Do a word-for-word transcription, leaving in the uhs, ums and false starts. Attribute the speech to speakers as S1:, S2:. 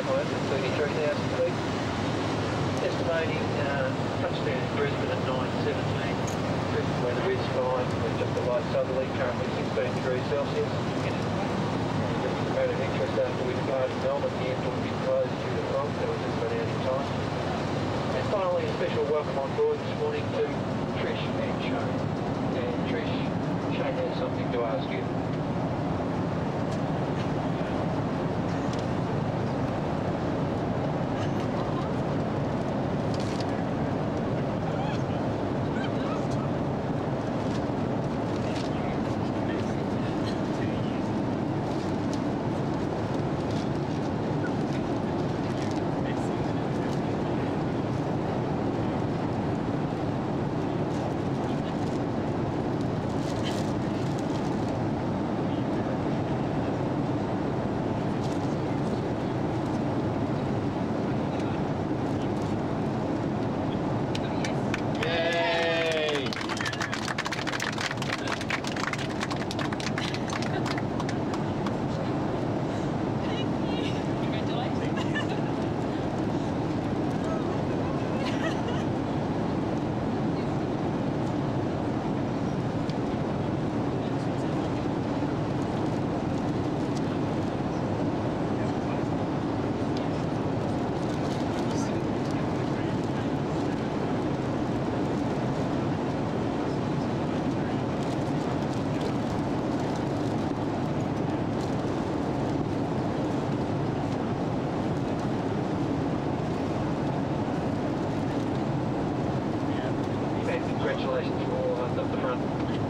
S1: over thirty-three thousand feet. Estimating uh, touchdown in Brisbane at nine seventeen. Brisbane weather is fine, we're just below southerly, currently sixteen degrees Celsius. Just a matter of interest after we departed Melbourne, the airport did close due to fog, so we're just about out of time. And finally, a special welcome on board this morning to Trish and Shane. And Trish, Shane has something to ask you. Congratulations for all of us up the front.